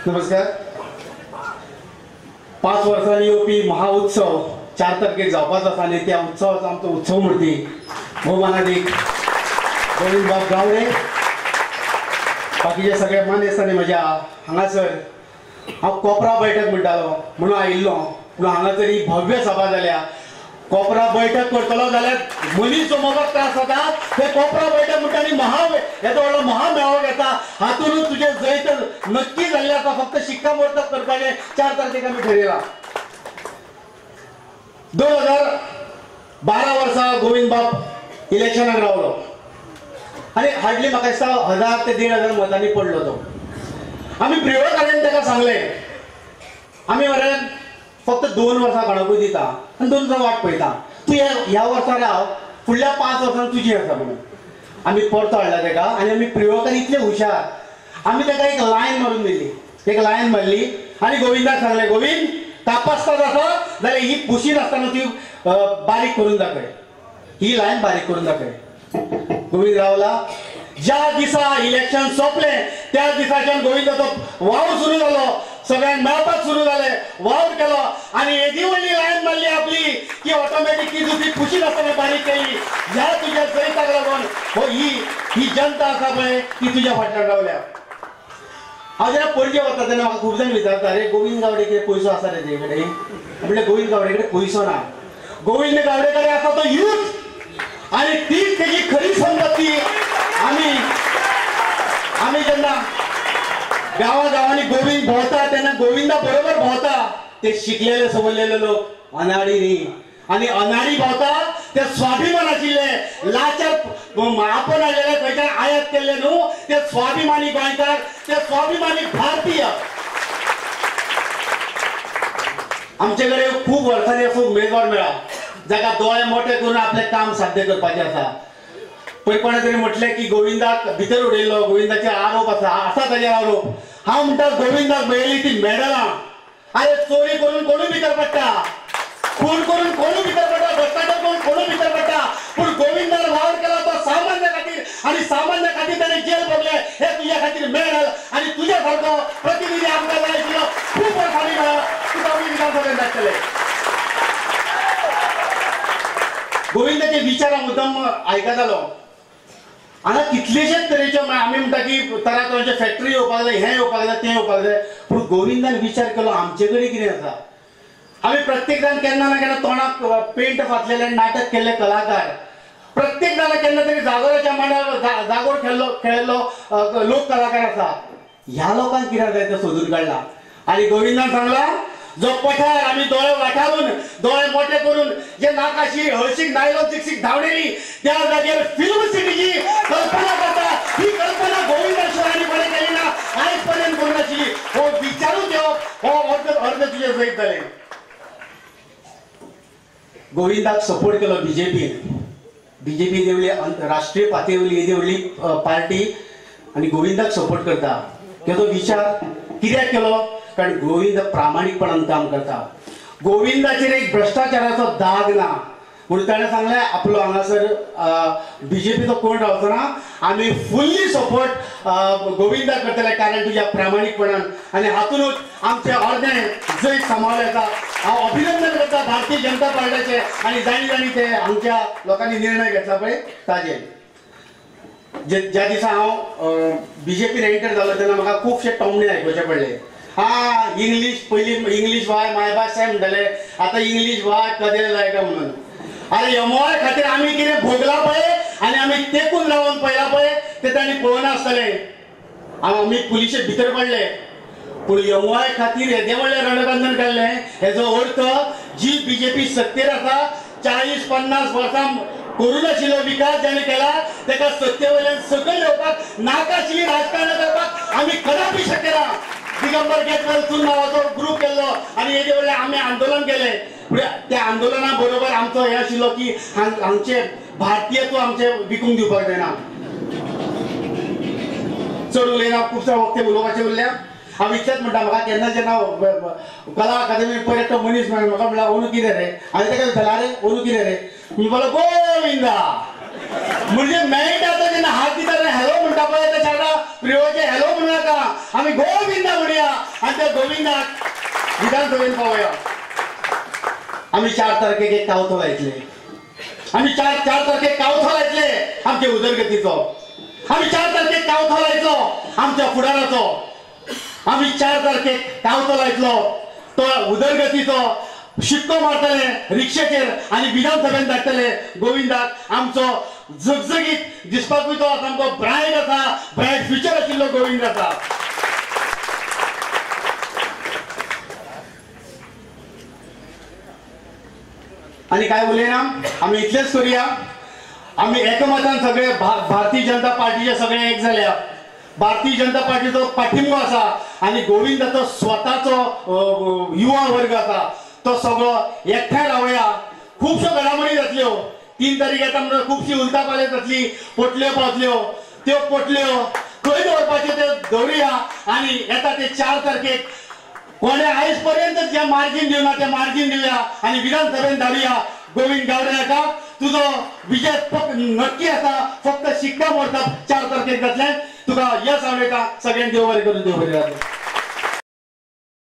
नमस्कार. 5 वर्सांनी येवपी महाउत्सव 4 तारखेक जावपाचो आसा आनी त्या उत्सवाचो आमचो उत्सव मूर्ती भोवमानादीक गोविंद बाब गावडे, बाकीचे सगळे मान्यस्थानी म्हज्या हांगासर. हांव कोपरा बैठक म्हणटालो म्हणून आयिल्लो, पूण हांगासर ही भव्य सभा जाल्या. कोपरा बैठक करतलो जाल्यार मनीस जो म्हाका त्रास जाता ते कोपरा बैठक म्हणटा आनी येदो व्हडलो महामेळावो घेता. हातूनच तुजें जैत नक्की जाल्लें आसा. फक्त शिक्कामोर्तब करपाचें 4 तारखेक आमी ठरयलां. 2012 वर्सा गोविंद बाब इलेक्शनाक रावलो आनी हार्डली म्हाका दिसता 1000 ते 1500 मतांनी पडलो तो. आमी प्रियोगान ताका सांगलें आमी मरे फक्त 2 वर्सां घडोवून दिता आनी 2 वर्सां वाट पळयता. तूं ह्या वर्सा राव, फुडल्या 5 वर्सां तुजी आसा म्हणून. आमी परतो हाडला ताका आनी आमी प्रियोगान इतले हुशार आमी ताका एक लायन मारून दिली. एक लायन मारली आनी गोविंदाक सांगलें, गोविंद तापासता जाता जाल्यार ही कुशीन आसतना ती बारीक करून दाखय, ही लायन बारीक करून दाखय. गोविंद रावला. ज्या दिसा इलेक्शन सोंपलें त्या दिसाच्यान गोविंदाचो वावर सुरू जालो. सगळ्यांक मेळपाक सुरू जालें, वावर केलो आनी येदी व्हडली लायन मारली आपली की ऑटोमॅटीक ती दुसरी कुशीन आसतना बारीक केली. ह्या तुज्या जैताक लागून हो ही जनता आसा पळय ती तुज्या फाटल्यान रावल्या. हांव जेन्ना पणजे वता तेन्ना म्हाका खूब जाण विचारता, अरे गोविंद गावडे कितें पयसो आसा रे तेजे कडेन? म्हणलें गोविंद गावडे कडेन पयसो ना. गोविंद गावडे कडेन आसा तो यूथ आनी तीच तेजी खरी संपत्ती. आमी जेन्ना गांवांनी गोविंद भोंवता तेन्ना गोविंदा बरोबर भोंवता ते शिकलेले सवरलेले लोक, अनाडी न्ही. आनी अनाडी भोंवता ते स्वाभिमान आशिल्ले, लाचार आपण आलेले खंयच्यान आयात केल्ले न्हू, ते स्वाभिमानी गोंयकार, ते स्वाभिमानी भारतीय. आमचे कडेन खूब वर्सांनी असो उमेदवार मेळ्ळा जाका दोळे मोठे करून आपले काम साध्य करपाचे आसा. पळय कोणे तरी म्हटलें की गोविंदाक भितर उडयल्लो, गोविंदाचे आरोप आसा ताजेर आरोप. हांव म्हणटा गोविंदाक मेळ्ळी ती मेडलां. अरे चोरी करून कोणूय भितर पडटा, खून करून कोणूय भितर पडटा, भ्रष्टाचार करून कोणूय भितर पडटा, पूण गोविंदान वावर केला तो सामान्य खातीर आनी सामान्य खातीर ताणें जेल भोगले. हे तुज्या खातीर मेडल आनी तुज्या सारको प्रतिनिधी आमकां जाय आशिल्लो खूब वर्सांनी मेळ्ळा. तुका आमी विधानसभेंत धाडटले. गोविंदाचे विचार मुद्दम आयकतालो. हांगा कितलेशेच तरेच्यो आमी म्हणटा की तरातरांचे फॅक्टरी येवपाक जाय, हें येवपाक जाय, तें येवपाक जाय, पूण गोविंदान विचार केलो आमचे कडेन कितें आसा. आमी प्रत्येक जाण केन्ना ना केन्ना तोंडाक पेंट फातलेले नाटक केल्ले कलाकार, प्रत्येक जाण केन्ना तरी जागोराच्या मांडार जागोर खेळिल्लो लोक कलाकार आसा. ह्या लोकांक कित्याक जाय तें सोदून काडला. आनी गोविंदान सांगला जो पठार आमी दोळे वाठारून दोळे मोठे करून जे नाकाशी हळशीक नायलॉन चिकसीक धांवडेली त्या जाग्यार फिल्म सिटीची कल्पना करता. ही कल्पना गोविंदा शिवानी कोणे केली ना, आयज पर्यंत करूं नाशिल्ली. हो विचारूच येवप हो अर्ध तुजें जैत जालें. गोविंदाक सपोर्ट केलो बीजेपी देवली राष्ट्रीय पातळीवयली देवली पार्टी आनी गोविंदाक सपोर्ट करता. तेजो विचार कित्याक केलो? कारण गोविंद प्रामाणिकपणान काम करता. गोविंदाचेर एक भ्रष्टाचाराचो दाग ना म्हणून ताणें सांगलें आपलो हांगासर बीजेपीचो कोण रावचो ना, आमी फुल्ली सपोर्ट गोविंदाक करतले कारण तुज्या प्रामाणिकपणान. आनी हातूनच आमचें अर्दें जैत सांबाळ्ळें आसा. हांव अभिनंदन करता भारतीय जनता पार्टीचे आनी जाणी ते हांगच्या लोकांनी निर्णय घेतला पळय ताजेर. ज्या दिसा हांव बीजेपीन एंटर जालो तेन्ना म्हाका खुबशे टोमणे आयकुचे पडले. इंग्लीश पयलीं इंग्लीश वाय मायभास जाय म्हणटाले, आतां इंग्लीश वाय कदेल लायका म्हणून. अरे यमोय खातीर आमी कितें भोगला पळय आनी आमी तेकून रावन पळयला पळय तें तांणी पळोवना आसतलें. आमी पुलिशे भितर पडले पूण यमोय खातीर येदें व्हडलें रणकंदन काडलें. हेजो अर्थ जी बीजेपी सत्तेर आसा 40-50 वर्सां करूं नाशिल्लो विकास जाणें केला ताका सत्ते वयल्यान सकयल येवपाक नाकाशिल्ली राजकारणां करपाक आमी कदापि शक्य ना. दिगंबर केतकर नांवाचो ग्रूप केल्लो आनी हेजे वयल्यान आमी आंदोलन केलें. त्या आंदोलना बरोबर आमचो हे आशिल्लो की हांगचे भारतीयत्व आमचे विकूंक दिवपाक जायना. चड उलयना, खुबशा वक्ते उलोवपाचें उरल्या. हांव इतलेंच म्हणटा म्हाका केन्ना जेन्ना कला अकादेमी पयर एकटो मनीस मेळ्ळो म्हाका म्हणला अंदू कितें रे? हांवें ताका विचारलें अरे अंदू कितें रे? म्हणपाक गोविंदा म्हणजे मेळटा तो जेन्ना हात दिता हॅलो म्हणटा पळय त्या प्रियोचे हॅलो म्हणू नका, आम्ही गोविंदा म्हणूया आणि त्या गोविंदाक विधानसभेत पावूया. आम्ही 4 तारखेक एक कावतो लायतले, आम्ही 4 तारखेक कावतो लायतले आमच्या उदरगतीचो, आम्ही 4 तारखेक कावतो लायतलो आमच्या फुडाराचो, आम्ही 4 तारखेक कावतो लायतलो तो उदरगतीचो शिक्को मारतले रिक्षेचेर आणि विधानसभेत धाडटले गोविंदाक. आमचो झगझगीत दिसपाकूय तो सामको ब्रायट आसा, ब्रायट फ्युचर आशिल्लो गोविंद आसा. आणि काय उलयना, आम्ही इतलेच करूया. आम्ही एकमतान सगळे भारतीय जनता पार्टीचे सगळे एक जाल्या. भारतीय जनता पार्टीचो पाठिंबो आसा आणि गोविंदाचो स्वताचो युवा वर्ग आसा तो सगळो एकठांय रावया. खुबश्यो घडामोडी जातल्यो. 3 तारीख येता म्हणून खुबशी उलथापालथ जातली, पोटल्यो पावतल्यो, त्यो पोटल्यो खंय दवरपाच्यो त्यो दवरुया आणि येता ते 4 तारखेक कोणे आयज पर्यंत जे मार्जिन दिवना ते मार्जिन दिवया आणि विधानसभेत धाडुया. गोविंद गावडेका तुझो विजय नक्की आसा, फक्त शिक्का मोडटा 4 तारखेक जातले. तुका यश आवडेका. सगळ्यांनी देव बरें करून देव बरें.